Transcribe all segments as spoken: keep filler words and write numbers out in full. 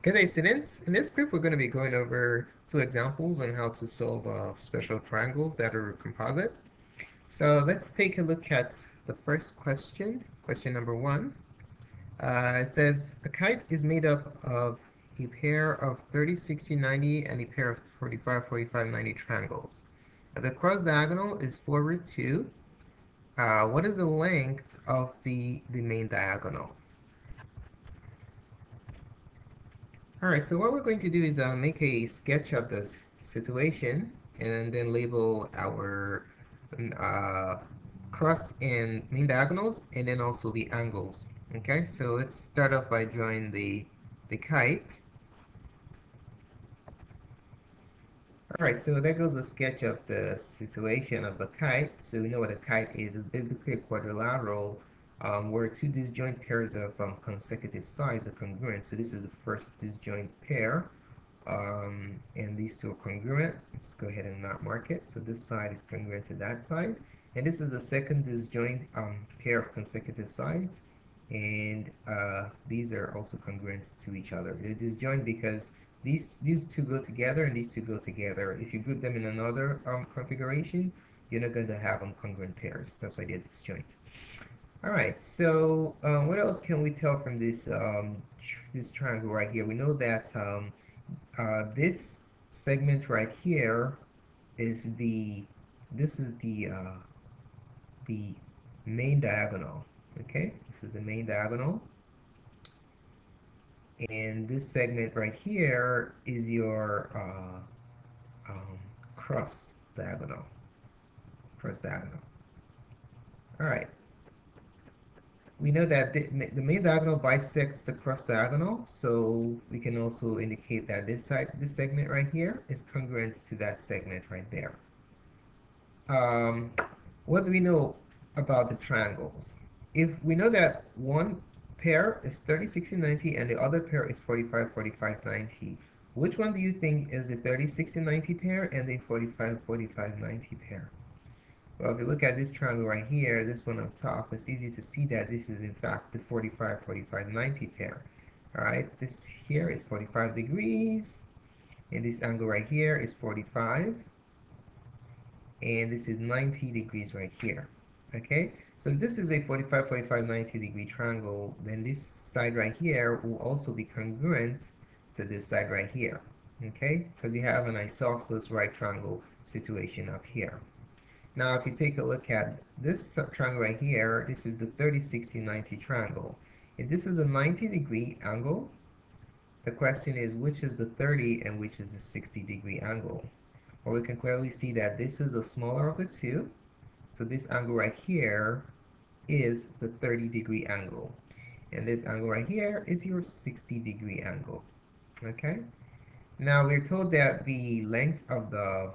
Good day, students. In this group, we're going to be going over two examples on how to solve uh, special triangles that are composite. So let's take a look at the first question, question number one. Uh, it says, a kite is made up of a pair of thirty, sixty, ninety, and a pair of forty-five, forty-five, ninety triangles. The cross diagonal is four root two. Uh, what is the length of the, the main diagonal? All right, so what we're going to do is uh, make a sketch of this situation and then label our uh, cross and main diagonals and then also the angles. Okay, so let's start off by drawing the, the kite. All right, so there goes a sketch of the situation of the kite. So we know what a kite is. It's basically a quadrilateral um, where two disjoint pairs of um, consecutive sides are congruent. So this is the first disjoint pair. Um, and these two are congruent. Let's go ahead and not mark it. So this side is congruent to that side. And this is the second disjoint um, pair of consecutive sides. And uh, these are also congruent to each other. They're disjoint because these, these two go together and these two go together. If you group them in another um, configuration, you're not going to have them congruent pairs. That's why they're disjoint. All right, so uh, what else can we tell from this, um, tr this triangle right here? We know that um, uh, this segment right here is the, this is the, uh, the main diagonal, okay? This is the main diagonal. And this segment right here is your uh, um, cross diagonal, cross diagonal. All right. We know that the, the main diagonal bisects the cross diagonal, so we can also indicate that this side, this segment right here is congruent to that segment right there. Um, what do we know about the triangles? If we know that one pair is thirty, sixty, ninety and the other pair is forty-five, forty-five, ninety, which one do you think is the thirty, sixty, ninety pair and the forty-five, forty-five, ninety pair? Well, if you look at this triangle right here, this one up top, it's easy to see that this is in fact the forty-five, forty-five, ninety pair. All right, this here is forty-five degrees, and this angle right here is forty-five, and this is ninety degrees right here. Okay, so if this is a forty-five, forty-five, ninety degree triangle, then this side right here will also be congruent to this side right here. Okay, because you have an isosceles right triangle situation up here. Now, if you take a look at this triangle right here, this is the thirty, sixty, ninety triangle. If this is a ninety degree angle, the question is which is the thirty and which is the sixty degree angle? Well, we can clearly see that this is the smaller of the two. So this angle right here is the thirty degree angle. And this angle right here is your sixty degree angle. Okay? Now, we're told that the length of the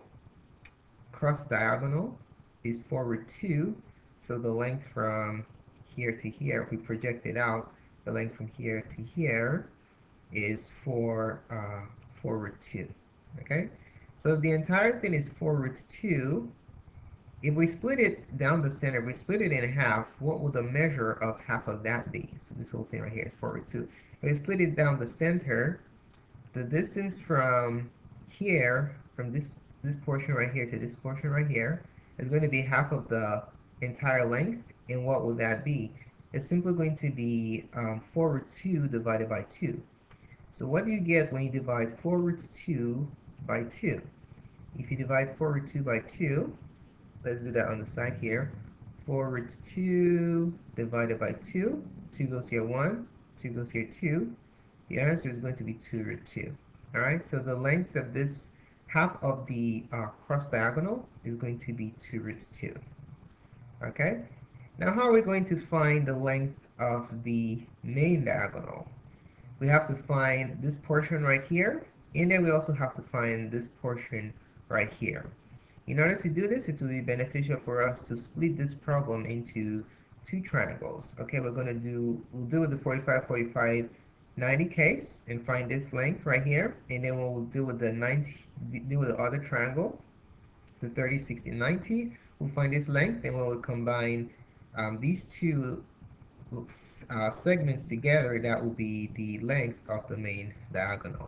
cross diagonal is four root two, so the length from here to here, if we project it out, the length from here to here is four, uh, four root two, okay? So if the entire thing is four root two, if we split it down the center, if we split it in half, what will the measure of half of that be? So this whole thing right here is four root two. If we split it down the center, the distance from here, from this, this portion right here to this portion right here, is going to be half of the entire length, and what will that be? It's simply going to be um, four root two divided by two. So what do you get when you divide four root two by two? If you divide four root two by two, let's do that on the side here. four root two divided by two, two goes here one, two goes here two. The answer is going to be two root two. All right, so the length of this half of the uh, cross diagonal is going to be two root two. Okay, now how are we going to find the length of the main diagonal? We have to find this portion right here, and then we also have to find this portion right here. In order to do this, it will be beneficial for us to split this problem into two triangles. Okay, we're going to do, we'll do with the forty-five, forty-five, ninety case and find this length right here, and then we'll deal with the ninety, deal with the other triangle, the thirty, sixty, ninety. We'll find this length, and when we combine um, these two uh, segments together, that will be the length of the main diagonal.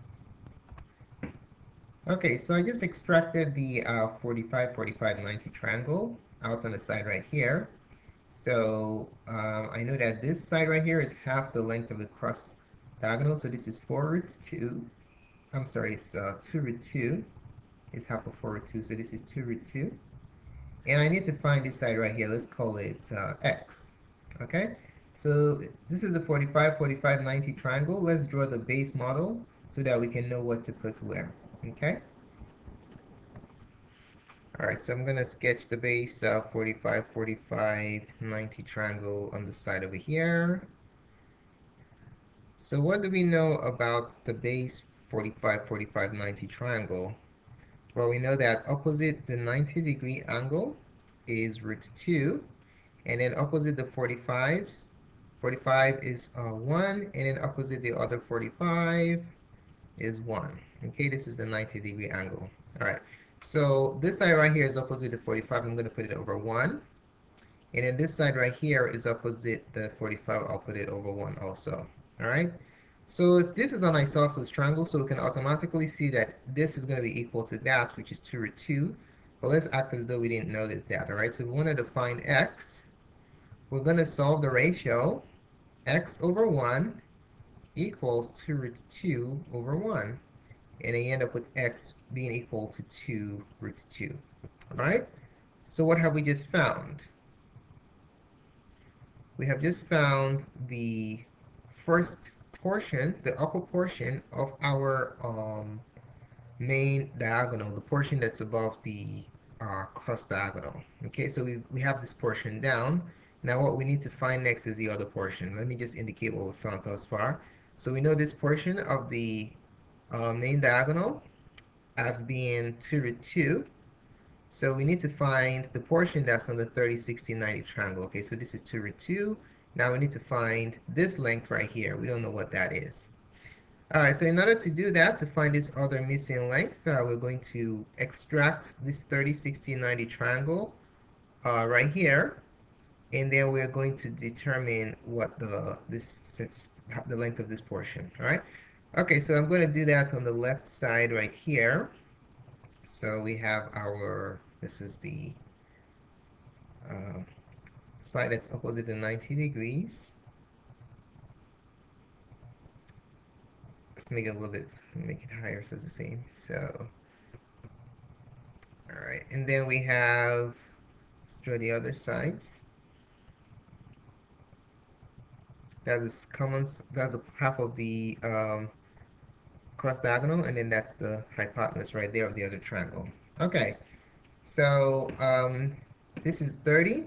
Okay, so I just extracted the uh, forty-five, forty-five, ninety triangle out on the side right here. So um, I know that this side right here is half the length of the cross diagonal. So this is four root two. I'm sorry, it's uh, two root two. Is half of four root two. So this is two root two. And I need to find this side right here. Let's call it uh, x. Okay? So this is the forty-five, forty-five, ninety triangle. Let's draw the base model so that we can know what to put where. Okay? Alright, so I'm going to sketch the base uh, forty-five, forty-five, ninety triangle on the side over here. So what do we know about the base forty-five, forty-five, ninety triangle? Well, we know that opposite the ninety degree angle is root two, and then opposite the forty-fives, forty-five is uh, one, and then opposite the other forty-five is one. Okay, this is the ninety degree angle. All right, so this side right here is opposite the forty-five. I'm going to put it over one. And then this side right here is opposite the forty-five. I'll put it over one also. All right. So this is an isosceles triangle, so we can automatically see that this is going to be equal to that, which is two root two. But let's act as though we didn't notice that. All right. So we wanted to find x. We're going to solve the ratio x over one equals two root two over one. And I end up with x being equal to two root two. All right. So what have we just found? We have just found the first portion, the upper portion of our um, main diagonal, the portion that's above the uh, cross diagonal. Okay, so we, we have this portion down. Now what we need to find next is the other portion. Let me just indicate what we found thus far. So we know this portion of the uh, main diagonal as being two root two. So we need to find the portion that's on the thirty, sixty, ninety triangle. Okay, so this is two root two. Now we need to find this length right here. We don't know what that is. All right, so in order to do that, to find this other missing length, uh, we're going to extract this thirty, sixty, ninety triangle uh, right here. And then we're going to determine what the this sets, the length of this portion. All right. Okay, so I'm going to do that on the left side right here. So we have our, this is the uh, side that's opposite the ninety degrees. Let's make it a little bit, make it higher so it's the same. So, all right, and then we have, let's draw the other sides. That is common, that's a half of the um, cross diagonal, and then that's the hypotenuse right there of the other triangle. Okay, so um, this is thirty,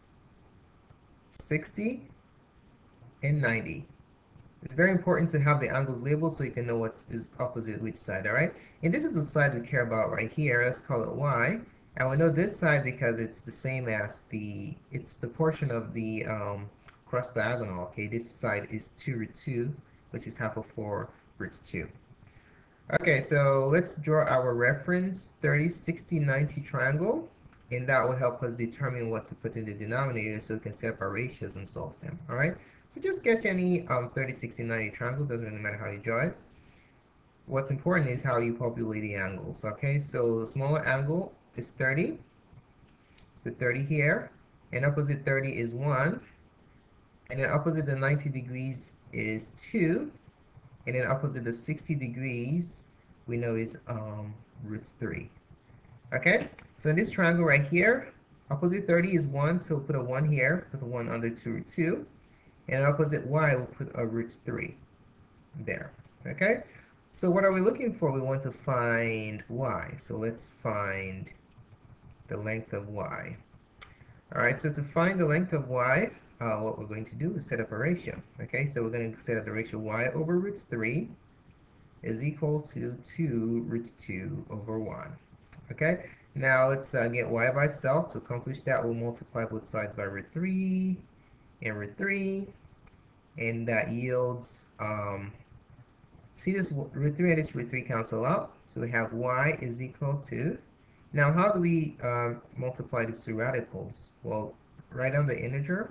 sixty, and ninety. It's very important to have the angles labeled so you can know what is opposite which side, all right? And this is the side we care about right here. Let's call it y. And we know this side because it's the same as the, it's the portion of the um, cross diagonal, okay? This side is two root two, which is half of four root two. Okay, so let's draw our reference thirty, sixty, ninety triangle, and that will help us determine what to put in the denominator so we can set up our ratios and solve them, all right? So just sketch any um, thirty, sixty, ninety triangle, doesn't really matter how you draw it. What's important is how you populate the angles, okay? So the smaller angle is thirty, the thirty here, and opposite thirty is one, and then opposite the ninety degrees is two, and then opposite the sixty degrees, we know is um, root three. Okay, so in this triangle right here, opposite thirty is one, so we'll put a one here, put a one under two root two. And opposite y, we'll put a root three there. Okay, so what are we looking for? We want to find y. So let's find the length of y. All right, so to find the length of y, Uh, what we're going to do is set up a ratio. Okay, so we're going to set up the ratio y over root three is equal to two root two over one. Okay, now let's uh, get y by itself. To accomplish that, we'll multiply both sides by root three and root three, and that yields, um, see this root three and this root three cancel out, so we have y is equal to, now how do we uh, multiply these two radicals? Well, write down the integer,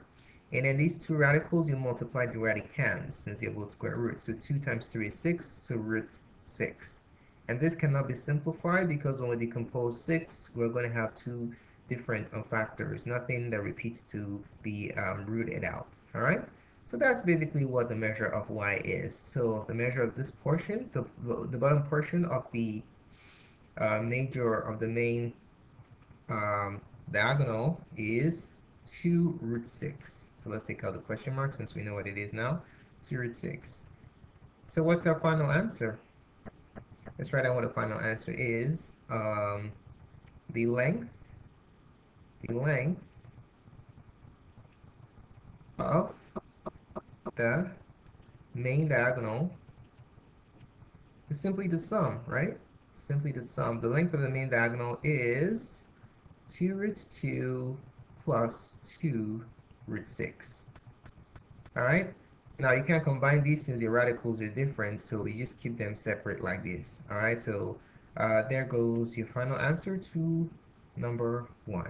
And then these two radicals, you multiply the radicands since they're both square roots. So two times three is six, so root six. And this cannot be simplified because when we decompose six, we're going to have two different um, factors, nothing that repeats to be um, rooted out. All right? So that's basically what the measure of y is. So the measure of this portion, the, the bottom portion of the uh, major of the main um, diagonal is two root six. So let's take out the question mark since we know what it is now. two root six. So what's our final answer? Let's write down what the final answer is. Um, the length, the length of the main diagonal is simply the sum, right? Simply the sum. The length of the main diagonal is two root two plus two root six. All right? Now you can combine these since the radicals are different, so you just keep them separate like this. All right, so uh, there goes your final answer to number one.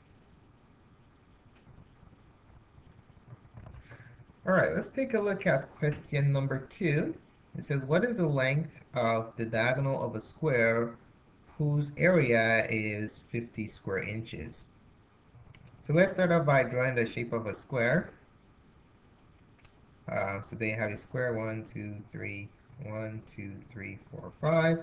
All right, let's take a look at question number two. It says, what is the length of the diagonal of a square whose area is fifty square inches? So let's start off by drawing the shape of a square. Uh, so they have a square, one, two, three, one, two, three, four, five.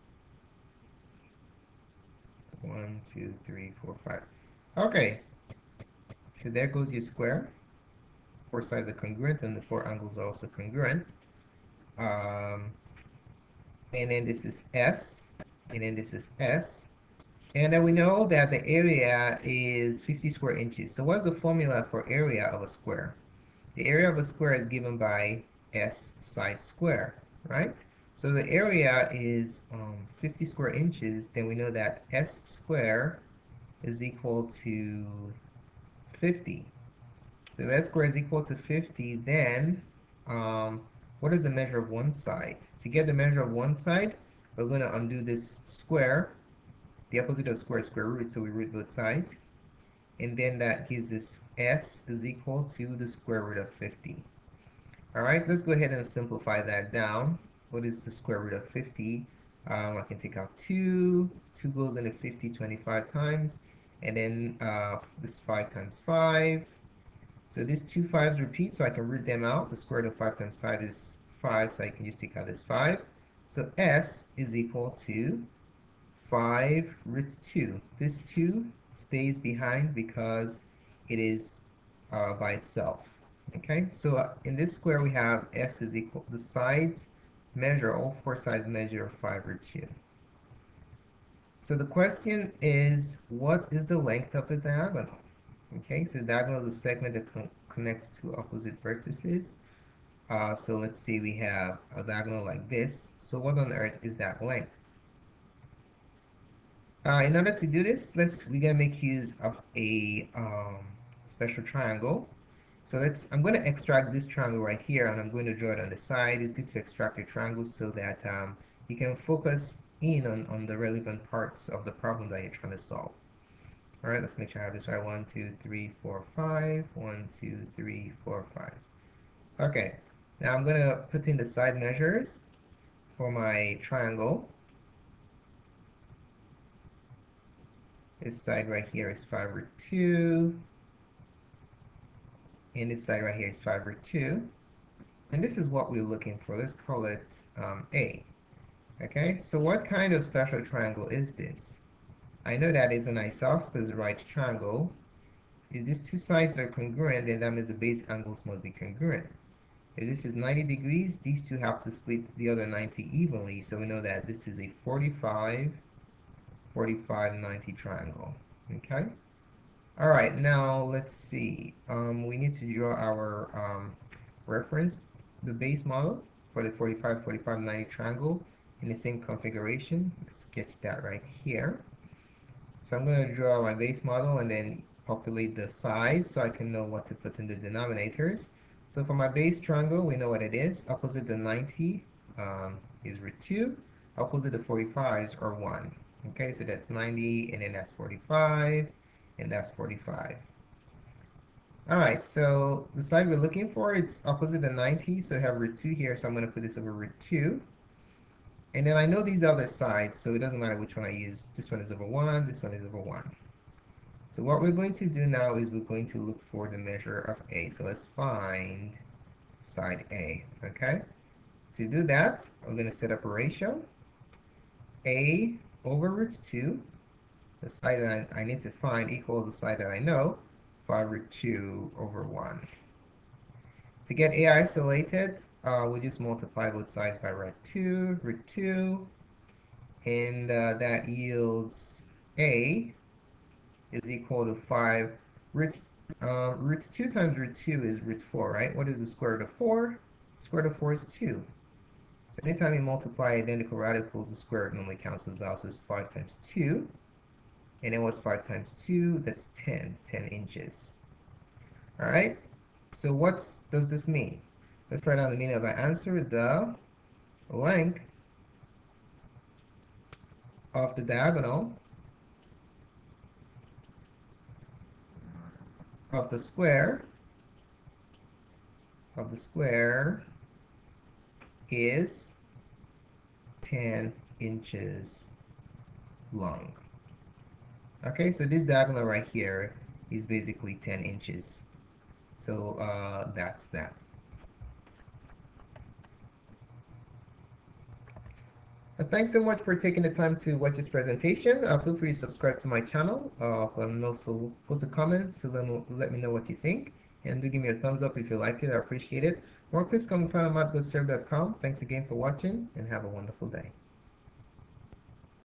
One, two, three, four, five. Okay, so there goes your square. Four sides are congruent and the four angles are also congruent. Um, and then this is S, and then this is S. And then we know that the area is fifty square inches. So what's the formula for area of a square? The area of a square is given by S side square, right? So the area is um, fifty square inches, then we know that S square is equal to fifty. So if S square is equal to fifty, then um, what is the measure of one side? To get the measure of one side, we're going to undo this square. The opposite of square is square root, so we root both sides. And then that gives us S is equal to the square root of fifty. All right, let's go ahead and simplify that down. What is the square root of fifty? Um, I can take out two. two goes into fifty twenty-five times. And then uh, this five times five. So these two fives repeat, so I can root them out. The square root of five times five is five, so I can just take out this five. So S is equal to five root two. This two stays behind because it is uh, by itself. Okay, so uh, in this square we have S is equal, the sides measure, all four sides measure five root two. So the question is, what is the length of the diagonal? Okay, so the diagonal is a segment that con connects two opposite vertices. Uh, so let's say we have a diagonal like this. So what on earth is that length? Uh, in order to do this, let's we're gonna make use of a um, special triangle. So let's I'm going to extract this triangle right here, and I'm going to draw it on the side. It's good to extract a triangle so that um, you can focus in on, on the relevant parts of the problem that you're trying to solve. All right, let's make sure I have this right. One, two, three, four, five. One, two, three, four, five. Okay, now I'm going to put in the side measures for my triangle. This side right here is five root two. And this side right here is five root two. And this is what we're looking for. Let's call it um, A. Okay, so what kind of special triangle is this? I know that it's an isosceles right triangle. If these two sides are congruent, then that means the base angles must be congruent. If this is ninety degrees, these two have to split the other ninety evenly. So we know that this is a forty-five, forty-five, ninety triangle. Okay? All right, now let's see. Um, we need to draw our um, reference, the base model for the forty-five, forty-five, ninety triangle in the same configuration. Let's sketch that right here. So I'm going to draw my base model and then populate the sides so I can know what to put in the denominators. So for my base triangle, we know what it is. Opposite the ninety um, is root two. Opposite the forty-fives are one. Okay, so that's ninety, and then that's forty-five, and that's forty-five. All right, so the side we're looking for, it's opposite the ninety, so I have root two here, so I'm going to put this over root two. And then I know these other sides, so it doesn't matter which one I use. This one is over one, this one is over one. So what we're going to do now is we're going to look for the measure of A. So let's find side A, okay? To do that, we're going to set up a ratio. A over root two, the side that I, I need to find equals the side that I know, five root two over one. To get A isolated, uh, we'll just multiply both sides by root two, root two, and uh, that yields A is equal to five. Root, uh, root two times root two is root four, right? What is the square root of four? The square root of four is two. So anytime you multiply identical radicals, the square root normally cancels out, so it's five times two. And then what's five times two? That's ten, ten inches. All right, so what does this mean? Let's write down the meaning of our answer. The length of the diagonal of the square of the square is ten inches long. Okay, so this diagonal right here is basically ten inches. So uh, that's that. Uh, thanks so much for taking the time to watch this presentation. Uh, feel free to subscribe to my channel. Uh, and also post a comment to let me, let me know what you think. And do give me a thumbs up if you liked it. I appreciate it. More clips coming from Mathgotserved dot com. Thanks again for watching and have a wonderful day.